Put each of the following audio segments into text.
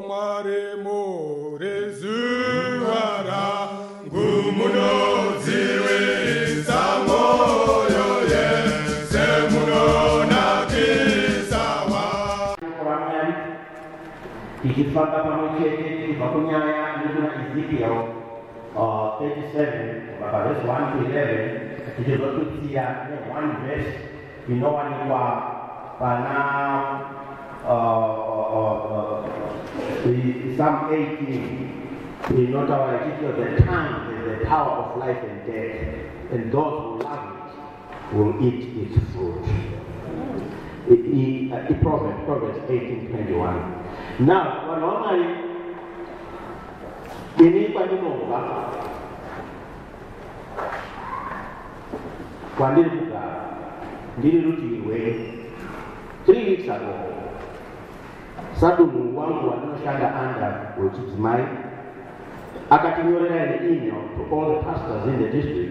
Tikifaka pamoja tukakunyaya nduna Ezekiel 37 verse 1 to 11 tukizotutia one verse inowaniwa pana Psalm 18 inota wa Ezekiel, the tongue is the power of life and death, and those who love it will eat its fruit. Proverbs 18:21. Now, when I three weeks ago, Sadumu wangu wanoshanga anda which is mine, akatinyorera an email to all the pastors in the district.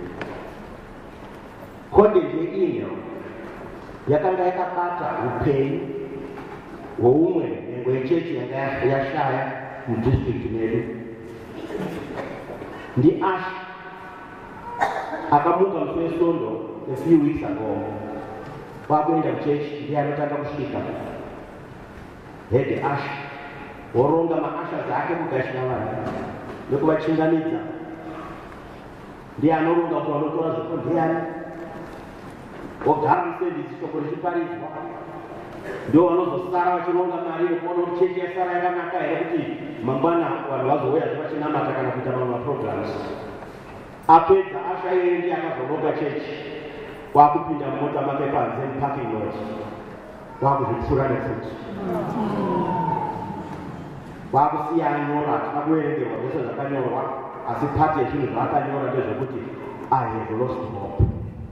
Holding the email, yakanga yakapata upenyu woumwe ngwechechi yashaya mu district medu. Ndi Ash akamuka mfesondo a few weeks ago. Wakwenda mchechi ndiye anataka kushika. Hedi Ash woronga maasha zake kugashina vanhu nekuvachingamidza. Ndiye anoronga kuti vanotora zvipo ndiani. Wogara musevhisi shoko richiparidzwa. Ndio vanozosara vachironga mari nekuona kuti chechi yasara yakanaka here kuti mangwana vanhu vazouya vachinamata kana kuita mamwe maprograms. Apedza Asha yeye ndiye akazoronga chechi. Wakupinda mota make panze parking lot. Wakuzvipfura nefuti. Wakusiya anyora tinakuerengerwa zvese zvakanyorwa asi pati yezvinhu zvaakanyora ndezvekuti I have lost hope.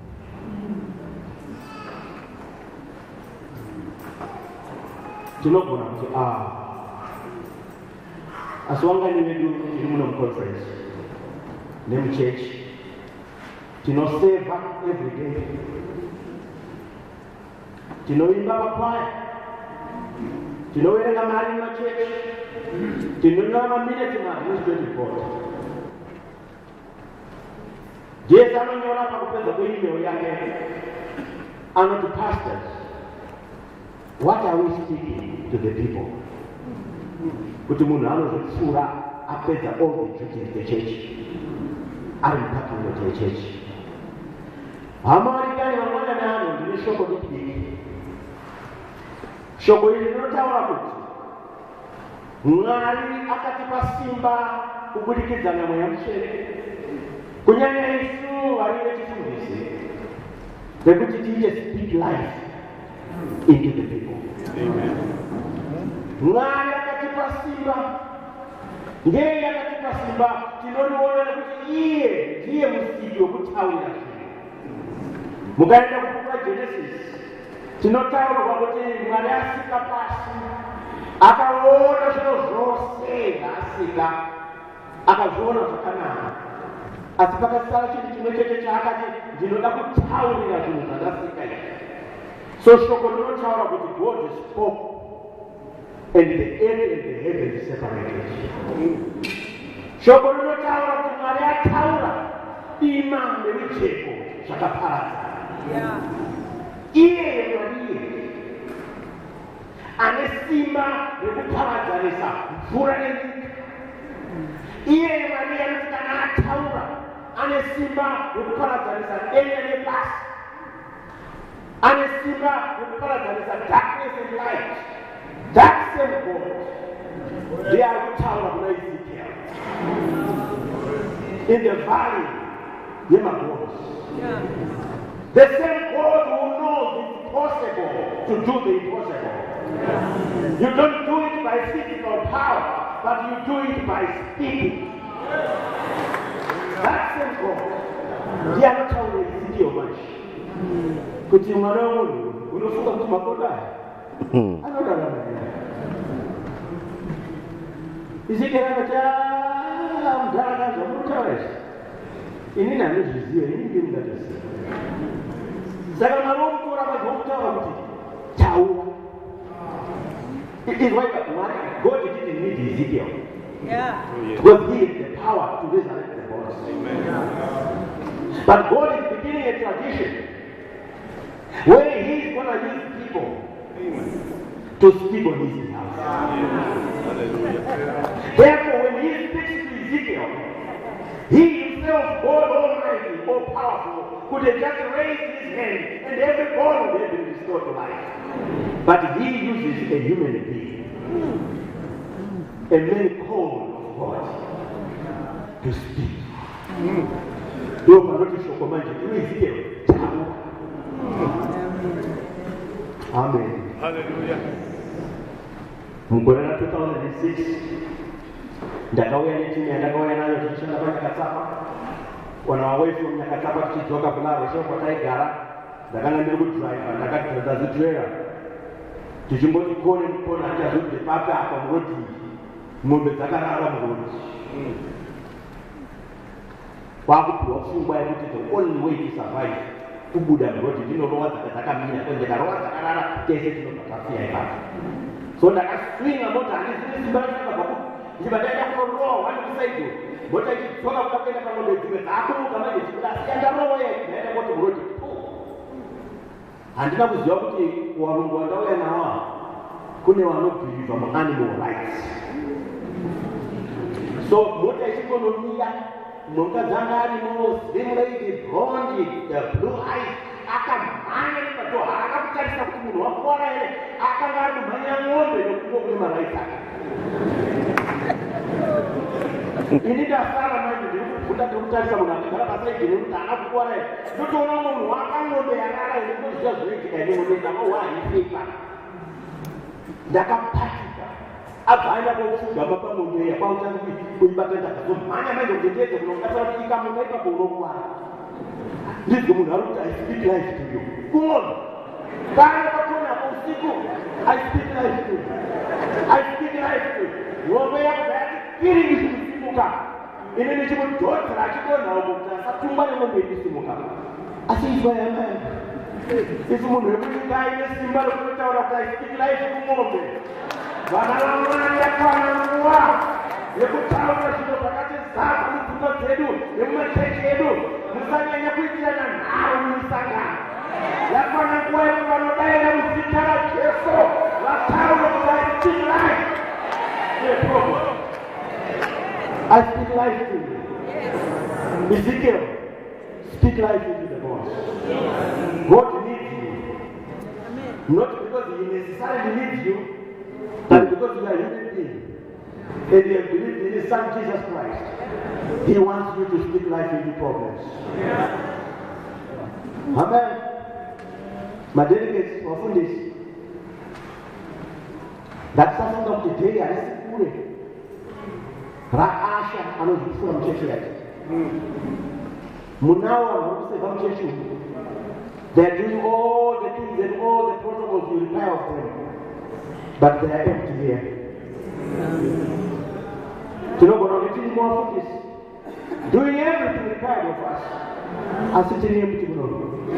Tinogona kuti asi wangani vedu tiri muno muconference nemuchechi tinoseva every day. Tinoimba pakwaya, tinowerenga mari mumachechi, tinonyora maminiti mari muzvitoti. Jesu anonyora pakupedza kweemail yake anoti, pastors, what are we speaking to the people? Kuti munhu anozvipfura apedza all the duties of the church ari muparking lot yechechi. Hamarikani vamwana nano ndine shoko diki. Shoko iri rinotaura kuti Mwari akatipa simba kubudikidza namweya mutsvene. Kunyanya isu vari vechifundisi vekuti tiite speak life into the people. Amen. Mwari akatipa simba. Ngei akatipa simba tinoriona kuti iye ndiye musiki wekutaura. Mukaenda kubuka Genesis tinotaurwa kuti Mwari asika pasi akaona zviro zvose zvaasika akazviona zvakanaka, asi pakasara chinhu chimwe chete chaakati ndinoda kutaurira zvinhu zvandasika izvi. So shoko rinotaura kuti God spoke and the earth and the heavens separated. Shoko rinotaura kuti Mwari ataura ima nemicheko zvakaparadza. Iye Mwari ane simba rekuparadzanisa mvura nenyika. Iye Mwari anoti kana ataura ane simba rekuparadzanisa denga nepasi. Ane simba rekuparadzanisa darkness and light. That same God ndiye ari kutaura kuna Ezekiel in the valley yemagosi. The same God who knows it's possible to do the impossible. You don't do it by physical power, but you do it by speaking. That same God. Ndiye anotaura Ezekiel manje kuti mwana wangu unofunga kuti makodo aya anorarama. Ezekiel akati mudhara zvamunotaura izvi inini handizviziva, inini ndiye mungatoziva. Saka Mwari womutora akazokutaura kuti taura. It is why God didn't need Ezekiel. Yeah. Because he has the power to resurrect the bodies. But God is beginning a tradition where he is going to use people to speak on his behalf. Therefore, when he speaks to Ezekiel, he himself, God Almighty, all powerful, could have just raised his hand and every bone would have been restored to life. But he uses a human being, a man called of God, to speak. You cannot show command to Ezekiel. Amen. Hallelujah. Mugorera 2006 ndakauya netimu yandakauya nayo tichishanda paNyakatapa. Wana away from Nyakatapa tichidzoka kularo sho kwataigara ndakanga ndiri kudriva ndakadhiva zitrailer tichimboti kone mukona tichazoti papa apa murodi mombe dzakarara murodi kwakupiwa pfungwa yekuti the only way to survive kubuda murodi ndinorova dzakamira ndikarowa dzakarara tese tinobva tafira ipapo. So ndakaswinga mota handizine simba rakabva ndichibva ndaenda kunorowa wani kusaido mota ichidzoka kuda kuenda pangombe dzimwe dzakumuka manje chikuda asiya ndarowa ndaenda koti murodi handina kuziva kuti warungu wandauya nawo kune vanobhirivha muanimal rights. So mota ichigonomira mukadzi anga arimo slim lady blonde blue eyes akamhanya nepato haana kutarisa kuti munhu wakuwara here akanga ari kumhanya ng'ombe nokungo kune maraisi ake. Ini ndasara manje ndiri kubvunda ndikutarisa munhu akagara pasaidi nekuti haana kukuwara here ndotoona munhu wakang'ombe yarara here ndinoziva zvinoitika ine ng'ombe ndakawahipepa ndakapatika abva aenda koupfugama pang'ombeya kwautanga kuibata ndakazomhanya manje kuti ndiyedze kunongasara kuti ikamunga ipapo unokuwara ndizwe munhu ari kuti I speak life to you kuona kana pakona usiku I speak life to you I speak life to you ng'ombe yakubva yati iri ichikusimuka ine ndichimudhodzera achidonhawo kuti asatungwa neng'ombe ichisimuka asi izwa yamai isi munhu wekunyika aine simba rokunotaura kuti I speak life kung'ombe vana vamwanya kwana nguva yekutaura zvinhu zvakati zaka mupfungwa dzedu nemumachechi edu musanyanya kuitirana nharo mumisangano yakwana nguva yekuti vanodaira muzita rajesu vataura kuti I speak life. I speak life to you. Ezekiel, speak life into the bones. God needs you. Not because he necessarily needs you, but because you are a human being and you have believed in his son Jesus Christ, he wants you to speak life into problems. Amen. My delegates, wafundisi, ndatisafunda kuti dhei harisi kure raasha anozvipfura muchechi yake munawo vanhu vari kuseva muchechi uku they are doing all the things and all the protocols you require of them, but they are empty here. Tinogona kuti tiri muvafundisi doing everything required of us asi tiri empty munomu.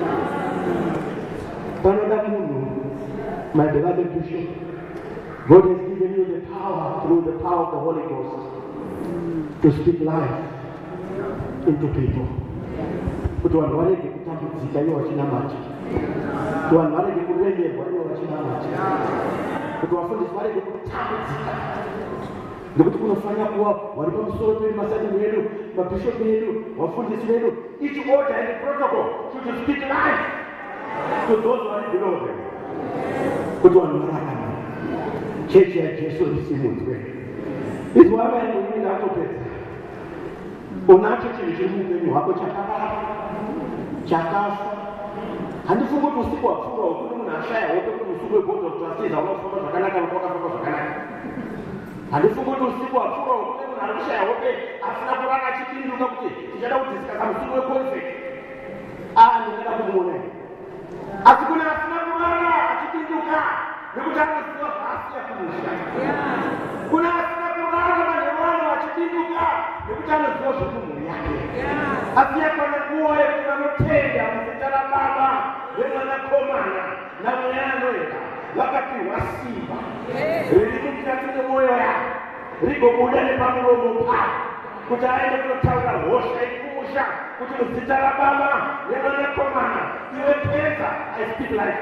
Panoda munhu, my beloved bishop, God has given you the power through the power of the Holy Ghost to speak life into people. Kuti vanhu varege kutambudzika ivo vachinamata, kuti vanhu varege kuremerwa ivo vachinamata, kuti vafundisi varege kutambudzika, nekuti kunofanira kuva vari pamusoro pedu, masariro edu, mabhishopu edu, vafundisi vedu, each order and protocol should speak life to those who are below them. Kuti vanhu vararama chechi yajesu isimudzwe. Izwa vanhu ine atopedza unacho chinhu chiri muupenyu hwako chakarara chakafa. Handifungi kuti usiku wapfuura wekuti munhu ashaya hope kuti usiku weboard of trustees haunofamba zvakanaka nokwakafamba zvakanaka. Handifungi kuti usiku wapfuura wekuti munhu ari kushaya hope asina kurara achipinduka kuti tichada kudhisikasa musiku weconfect ndingada kumuona. Asi kune asina kurara achipinduka nekuti anoziva zvaasiya kumusha. Kuna asina kurara manhevano achipinduka nekuti anoziva zvekumhuri yake. Asiya kana nguva yekuti vanotenda muzita raBaba neMwanakomana naMweya Anoyera vakapiwa simba riri mukati memwoyo yavo rigobuda nepamuromo pavo kuti aende kunotaura hosha ikumusha kuti muzita rababa nevanakomana iwe pedza I speak life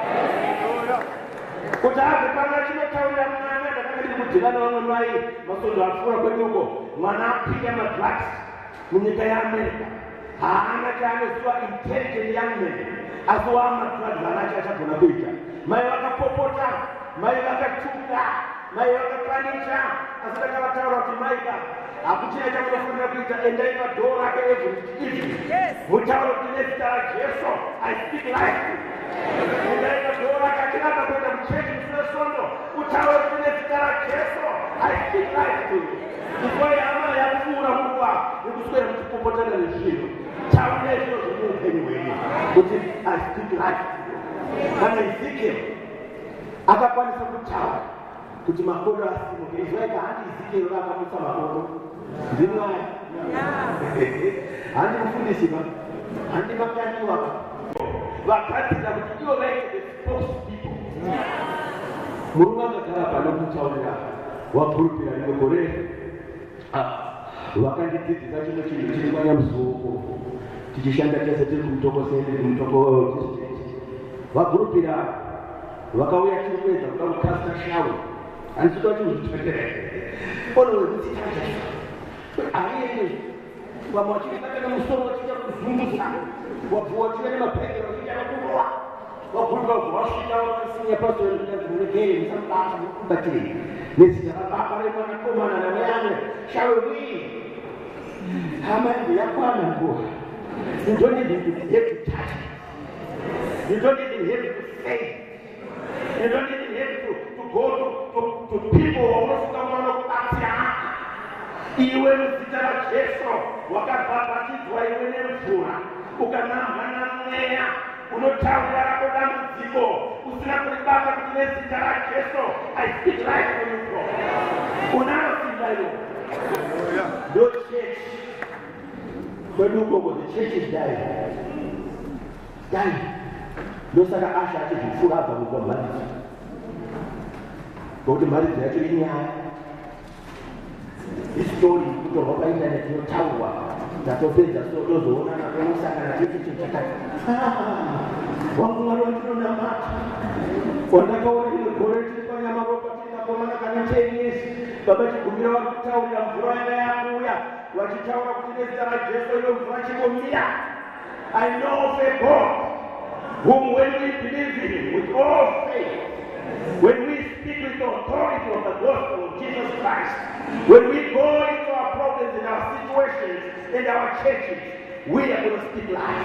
kuti abve pano achinotaurira mwana ndakanga ndiri kudhivana vamwe mai masondo apfuura kweduko mwana apinda madrugs munyika yeAmerica haana chaanoziva intelligent young man asi wamadrugs haana chaachagona kuita mai vakapopota mai vakatunga mai vakapanisha asi ndakavataura kuti maika hakuchina chamunofanira kuita endai padhoo rake every mutauro kuti nezita rajesu I speak life endai padhoo rake achiramba kuenda muchechi musina sondo utauro kuti nezita rajesu I speak life to you nguva yama yapfuura nguva yekuswera muchipopotana nezvinhu taura izvo zvemuupenyu hwenyu kuti I speak life to you kana Ezekiel akakwanisa kutaura kuti makodo asimuke izvaika handi Ezekiel vakamutsa makodo ndimwari handi mufundisi handi makaniwa vakatira kuti ivo vaite the spokespeople murume akagara pano kutaurira wapurupira rimwe gore vakandidzidzisa chino chinhu chiri panyamuzuko tichishanda tese tiri kumutoko sende kumutoko district vagurupira vakauya tiri kuedza kuda kukasta shawe handisitoa chinhu chitotera onowekutsitaaa aiende vamwe vachibatana musoro vachiita kuzunguza wabva vachiva nemabhege vachiita kurowa vagurupira vasvika vakasinya pasoemunegere musamubata mukubatiri nezita rababa remwanakomana namuyamwe shawe wii hama yangu yakwana nguva you don't even have to touch it. You don't even have to say it. You don't even have to go to people who are kubatsira iwe muzita rajesu wakabhabhatidzwa iwe nemvura ukanamwa namweya unotaura rako dambudziko usina kuribata kuti nezita rajesu I speak life to you unanosimba iwo no church kweduko the church is dying ndosaka asha achizvipfuura abva kubva mharidzo ngokuti mharidzo yacho inyaya istori kutorwa paindaneti yotaurwa ndatopedza tozoonana tonosangana chechecho chakati wangu mwari wandinonamata wandakaona ine gore tiri panyama ropatinakomana kana 10 years baba chigumira vakutaurira mvura yanga yakuuya vachitaura kuti nezita rajesu iyo mvura chingomira I know of a God whom when we believe in him with all faith, when we speak with the authority of the gospel of Jesus Christ, when we go into our problems and our situations and our churches, we are going to speak life.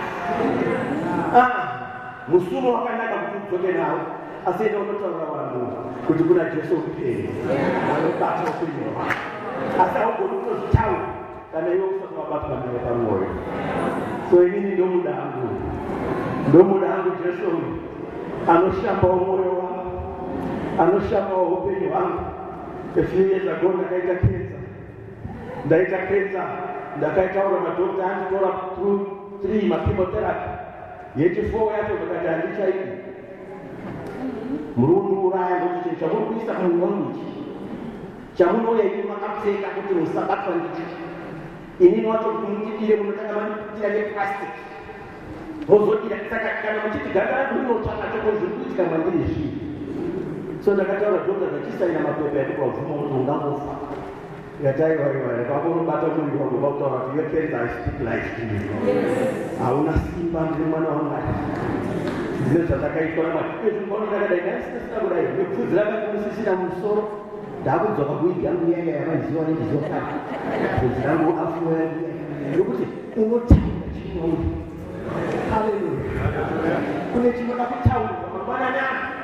Musumo wakanaka kuti udzoke nawo asienda unotaura vanhu kuti kuna Jesu upenyu anobata upenyu hwako asi haugoni kutozvitaura kana iwe usati wabatwa naye pamwoyo. So inini ndomuda hangu Jesu uyu anoshambawo mwoyo wangu, anoshambawo upenyu hwangu. A few years ago ndaita cancer ndakaitaura madhokta anditora through 3 machemotherapy yechi4 yacho vakati handichaidi murundiuraya kuti chinhu chamuri kuisa munhu wangu ichi chamunouya ini makapfeka kuti musabatwa ndicho inini wacho kuti mutidire munotanga mandiputira neplastic mozodira saka kana muchiti ganda rangu rinotsvaka chokozviri kuitika mandiri zvii. So ndakataura dhokta zachisaina mapepa ekuti wabvuma kuti ungangofa yataiwaiwai kwakonobata muviri wangu kwakutaura kuti your cancer I speak life to you. Hauna simba ndiri mwana waMwari zvine zvazakaitwa naMwari ezvinoona ndakadai ndaisina kudai nepfudzi rakakumusisira mumusoro ndakudzoka kuigi yangu yaya yamaziva nendizokati pfudzi rangu afuwa yangu yokuti unotaura chinouri. Haleluya. Kune chinoda kutaurirwa mangwanani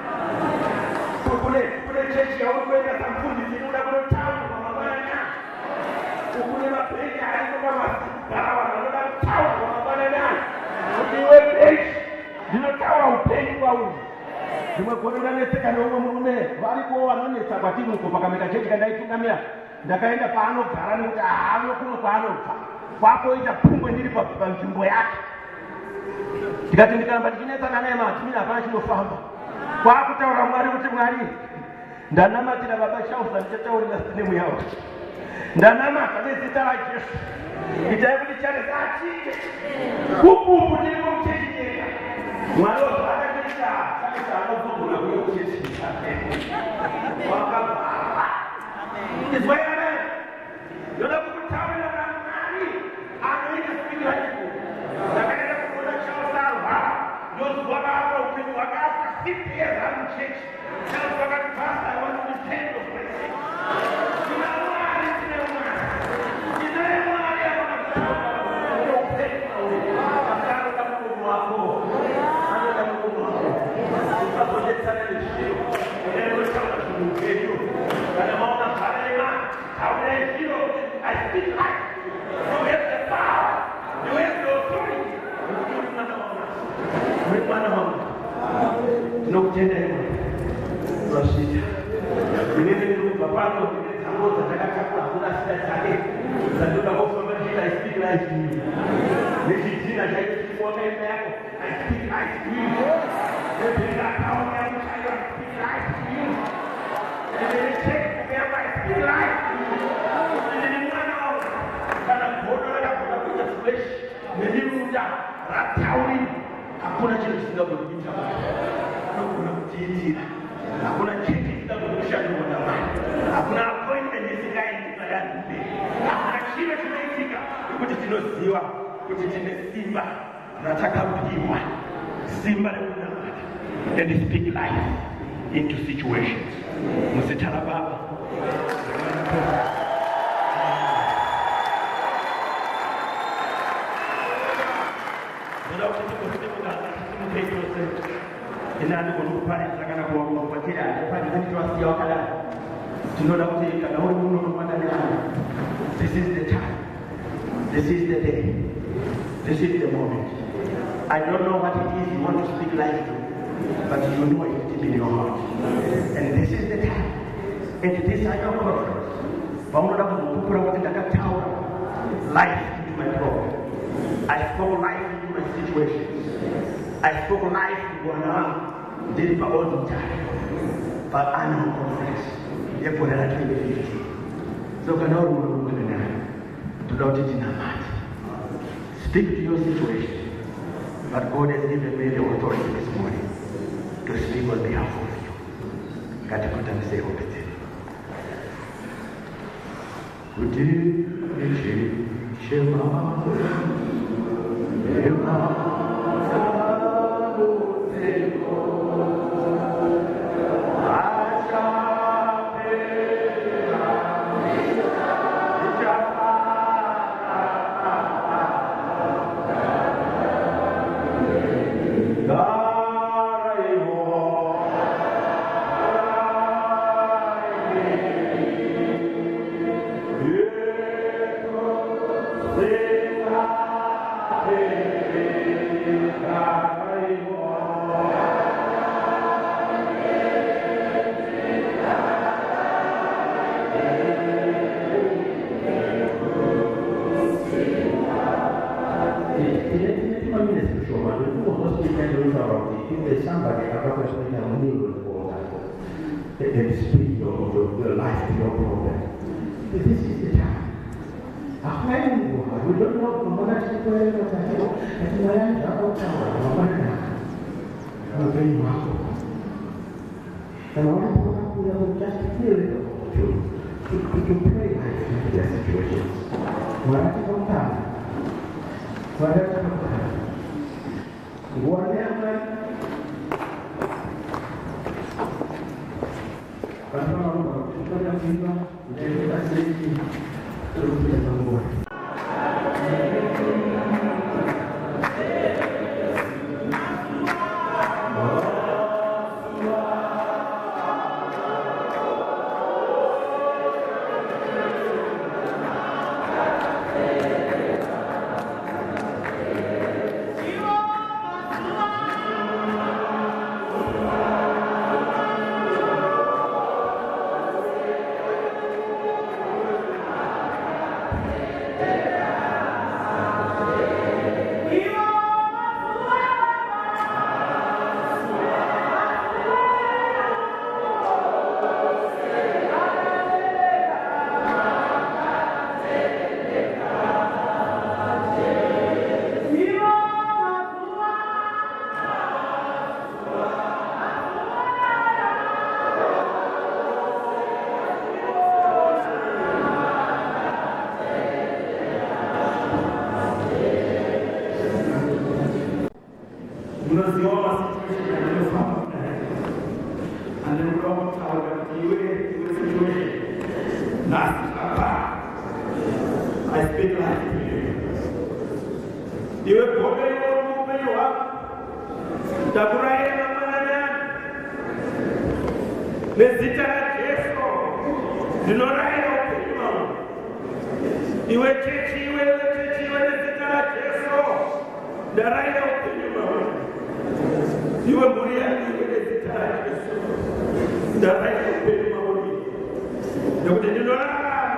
kune chechi yaurikuenda samufundisi inoda kunotaurirwa mangwanani kune mabhengi ariko pamagara vanhu vanoda kutaurirwa mangwanani kuti iwe bhengi ndinotaura upenyu kwauri. Rimwe gore ndanetseka neumwe murume varikowo vanonetsa kwatiri uko pakameka chechi kandaitungamira ndakaenda paanogara nekuti haano kuno kwaanobva kwakoita pfungwe ndiri panzvimbo yake ndikati ndikaramba ndichinetsana naye matimini hapana chinofamba kwakutaura Mwari kuti Mwari ndanamatira baba chausa ndichataurira sinemu yawo ndanamata nezita rajesu itai kuti chareza achinje kupupu ndiri muchechinyeka mwari wazvaakaita sakisa anozogona kuye kuchechinyika wakabvara izwai amen yoda kukutaurira namwari anoita spiritual ndakaenda kuona chausarwara ndozuva kaapa upenyu hwakafa 6 years ari muchechi Charles wakati pastor I want to repent of my sin. I speak life. You have the power. You have the authority. No gender. Rashida. Ini bapako nitangota takachakula kuna shida zake. Ndio kusoma jina I speak life to you. Nikijina jaiki kwa mbele yako I speak life to you. Ndio power ya mchayo I speak life to you. Ndio check kwa I speak life to you. Ndio mwana wao kana bodola kwa kuja flesh. Ndio muda ratauri hakuna kitu kinachokuja. Hakuna kutitira. Hakuna kitu kinachokushana na wewe. Hakuna appointment isikaendika yani. Hakuna kitu kinaitika kuti tinoziwa kuti tine simba nataka kupimwa. Simba lekunamata and speak life into situations. Musitala baba. Inani kulupani sakana kwa kupatia pale ndio wasi wakala tunaona kuti kana wao unapata nani. This is the time, this is the day, this is the moment. I don't know what it is you want to speak life to, but you know it deep in your heart, and this is the time, and this is your conference. Pamoja kukupura kuti ndakataura life into my problem. I spoke life into my situations. I spoke life to one another. Did it all the time. But I know conference. Therefore, that I can be 50. So can all move to doubt it in our mind. Speak to your situation. But God has given me the authority this morning to speak on behalf of you. Katika mseo pete. Kuti shema and speak your life to your problem. This is the time. We don't know from what I say to you, but I know that you are not out of very much. And all we have just feel to pray life into their situations. What I don't have. What I don't have. Whatever. I speak life to you. Iwe bobe yorume yowa. Daburaye namananya. Nezita na Yesu. Dinoraye opima. Iwe chechi nezita na Yesu. Daraye opima. Iwe muria nezita na Yesu. Daraye opima. Dobe dinora.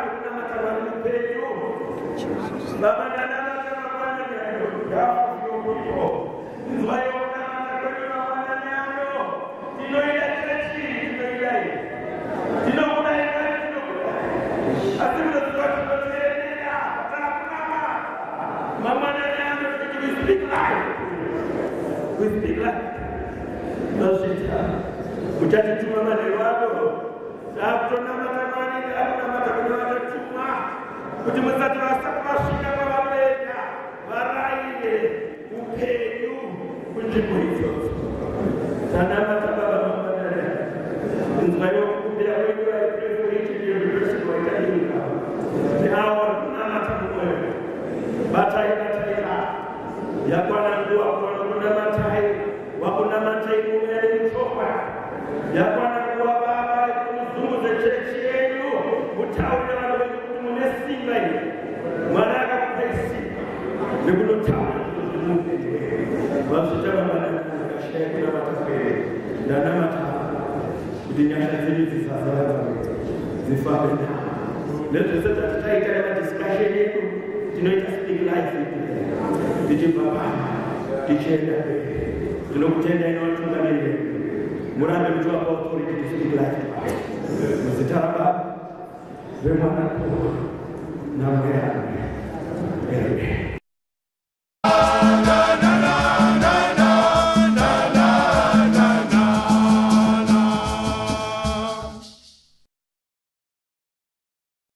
Baba dada kama mwana ndio dawa hiyo mwayo kama kwa mwana ndio dino ile chechi dino ile dino kuna ile dino asema tunataka mama ndio we speak life ndio uchache tu mama ndio wao sababu na matamani na matamani tuma kutimzaji wasakashika babeleka baraile upenyu kujibu hizo sana baba mama ndio kumbia wewe wa preference ndio kwa Italia ni hao na matamu batai ya bwana ndio kuna matai wakuna matai kumele mchopa ya bwana ndio baba kumzunguza chechi yenu utaona Simba maraka kupaisi nikulo tawa wasitama maraka kashia kuna matafeli ndana matawa kudinyasha zili zisafara zifabe leto sasa tutaita na discussion yetu tunaita speak life tiji baba tichenda tunakutenda ina watu ngani murame mtu wa authority to speak life msitaraba wema na namna